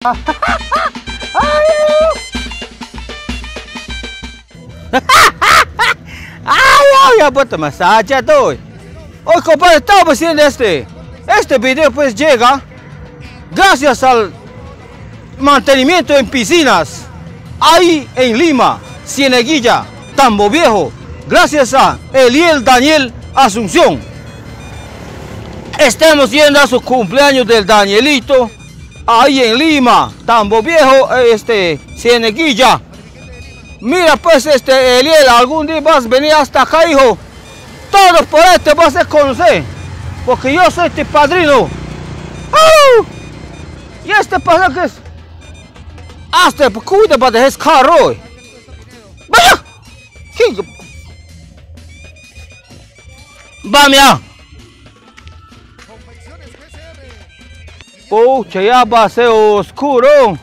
Ay, ya puesto masaje hoy. Hoy, compadre, estamos haciendo este video pues llega gracias al mantenimiento en piscinas ahí en Lima, Cieneguilla, Tambo Viejo, gracias a Eliel Daniel Asunción. Estamos yendo a su cumpleaños del Danielito ahí en Lima, Tambo Viejo, Cieneguilla. Mira pues Eliel, algún día vas a venir hasta acá, hijo. Todos por ahí te vas a conocer, porque yo soy tu padrino. ¡Oh! Y padrino que es hasta cuida para dejar carro. Vaya, vamos. Pucha, ya va a ser oscuro.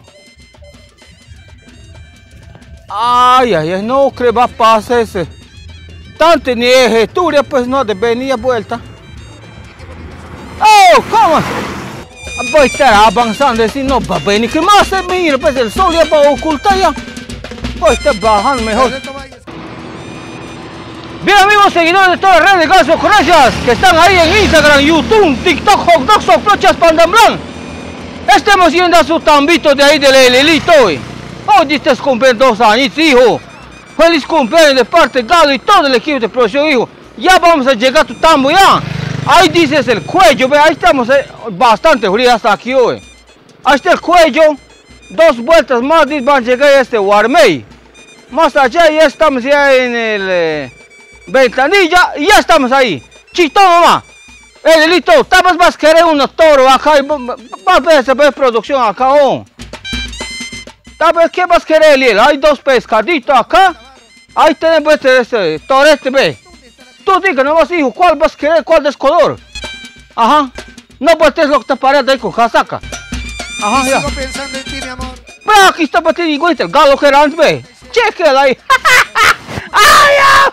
Ay, no creo que va a pasar ese. Tanto ni ejeturia, pues no, de venir a vuelta. ¡Oh! ¿Cómo? Voy a estar avanzando, si no va a venir. ¿Qué más se mira? Pues el sol ya va a ocultar ya. Voy a estar bajando mejor. Bien, amigos seguidores de todas las redes, gracias, ocurrencias que están ahí en Instagram, YouTube, TikTok, Hot Dogs, Soflochas, Pandamblán. Estamos yendo a su tambito de ahí del Elelito hoy. Hoy diste cumplir 2 años, hijo. Feliz cumpleaños de parte de Galo y todo el equipo de producción, hijo. Ya vamos a llegar a tu tambo ya. Ahí dices el cuello, ve, ahí estamos bastante frío hasta aquí hoy. Ahí está el cuello. 2 vueltas más y van a llegar a Guarmey. Más allá ya estamos ya en el Ventanilla y ya estamos ahí. Chito, mamá. Elelito, tal vez vas a querer un toro acá y vas a ver producción acá, oh. Tal vez, ¿qué vas a querer, Eliel? Hay 2 pescaditos acá. Ahí tenemos este torete, ve. Tú diga nomás, hijo, ¿cuál vas a querer? ¿Cuál de color? Ajá. No voltees lo que te parece ahí con casaca. Ajá, ya. Sigo pensando en ti, mi amor. Pero aquí está para ti, igualito, el galo que era antes, ve. Chequela ahí. ¡Ay, ya!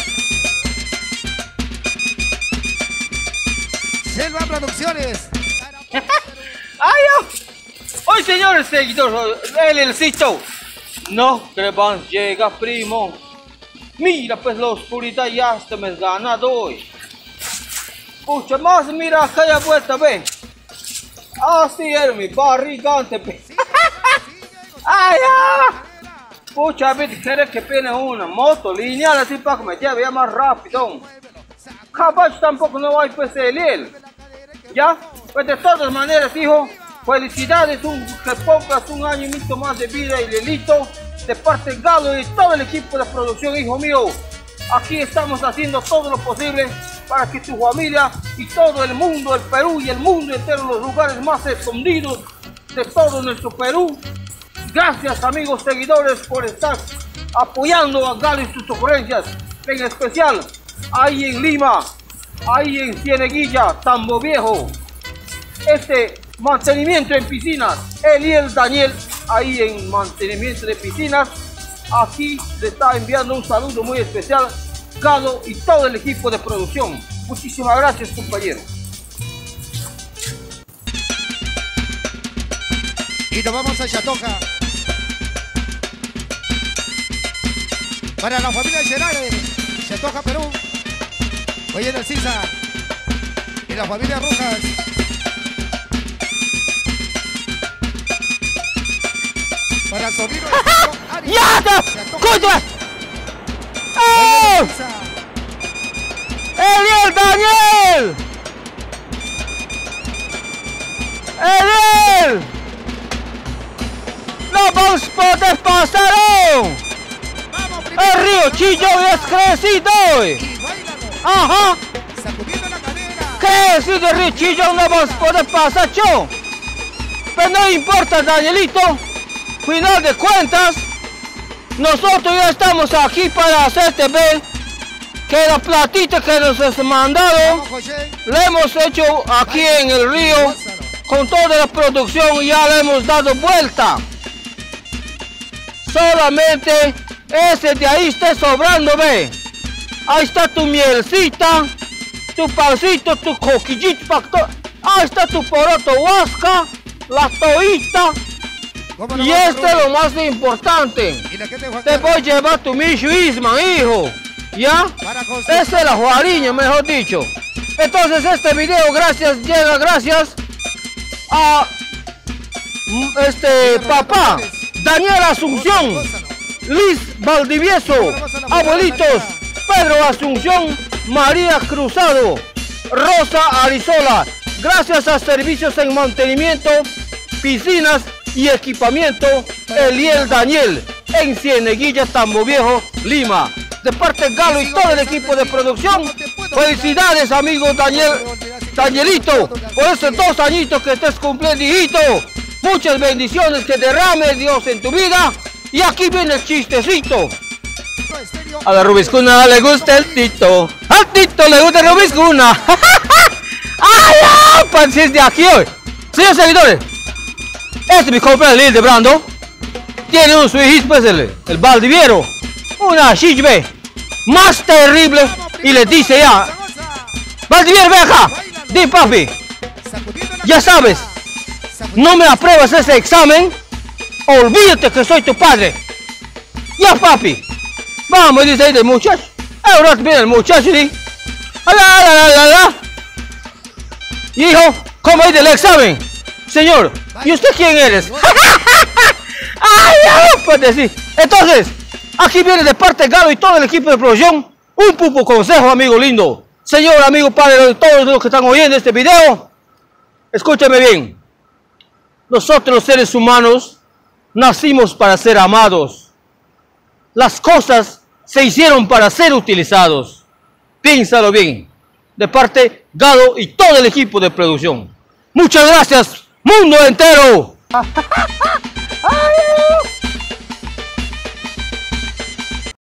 Selva Producciones. ¡Ay, ya! Hoy, señores seguidores, Elelcito. No crean, llega, primo. Mira, pues la oscuridad ya hasta me has ganado hoy. Pucha, más mira acá ya vuelta, ve. Así era mi barrigante, ve. ¡Ay, ya! Pucha, a veces quiere que viene una moto lineal así para que me lleve ya más rápido. Caballo tampoco no hay, pues, Eliel. ¿Ya? Pues de todas maneras, hijo. Felicidades, que pongas un año y mucho más de vida, Elielito, de parte de Galo y todo el equipo de producción, hijo mío. Aquí estamos haciendo todo lo posible para que tu familia y todo el mundo, el Perú y el mundo entero, los lugares más escondidos de todo nuestro Perú. Gracias, amigos seguidores, por estar apoyando a Galo y sus ocurrencias, en especial ahí en Lima, ahí en Cieneguilla, Tambo Viejo. Mantenimiento en piscinas, Eliel Daniel, ahí en mantenimiento de piscinas. Aquí le está enviando un saludo muy especial, Galo y todo el equipo de producción. Muchísimas gracias, compañero. Y nos vamos a Chatoca. Para la familia de Gerard, Chatoca, Perú. Hoy en el Sisa. Y la familia Rojas. Para el sonido de ¡Ya! ¡Contra! ¡Oh! ¡Eliel Daniel! ¡Eliel! ¡No vamos a poder pasar! ¡El río Chillón es crecido! ¡Ajá! Sacudiendo la cadera. Crecido el río Chillón, no vamos a poder pasar, cho. Pero no importa, Danielito. Final de cuentas, nosotros ya estamos aquí para hacerte ver que la platita que nos has mandado, la hemos hecho aquí en el río, con toda la producción y ya le hemos dado vuelta. Solamente ese de ahí está sobrando, ve. Ahí está tu mielcita, tu pancito, tu coquillito, ahí está tu poroto huasca, la toita. Y este es lo más importante. Te voy a llevar tu Michu Isman, hijo. ¿Ya? Esta es la Juariña, mejor dicho. Entonces este video llega gracias a papá Daniel Asunción, Liz Valdivieso, abuelitos Pedro Asunción, María Cruzado, Rosa Arizola. Gracias a servicios en mantenimiento, piscinas y equipamiento, Eliel Daniel, en Cieneguilla, Tambo Viejo, Lima. De parte de Galo y todo el equipo de producción, felicidades amigo Danielito, por estos 2 añitos que estés cumpliendo, hijito. Muchas bendiciones, que derrame Dios en tu vida. Y aquí viene el chistecito. A la Rubiscuna le gusta el Tito, al Tito le gusta el Rubiscuna. ¡Ay, no! Si es de aquí hoy. Señores seguidores, este es mi compa Lil de Brando. Tiene un suijito, pues el Valdiviero, una chichbe más terrible, y le dice ya: Valdiviero, ven acá, di papi, ya sabes, no me apruebas ese examen, olvídate que soy tu padre. Ya papi, vamos, dice ahí el muchacho. Ahora viene el muchacho y dice: hijo, ¿cómo es del examen? Señor, ¿y usted quién eres? ¡Ay, no puede decir! Entonces, aquí viene de parte de Galo y todo el equipo de producción un pupo consejo, amigo lindo. Señor, amigo padre de todos los que están oyendo este video, escúchame bien. Nosotros los seres humanos nacimos para ser amados. Las cosas se hicieron para ser utilizados. Piénsalo bien. De parte Galo y todo el equipo de producción. Muchas gracias, mundo entero.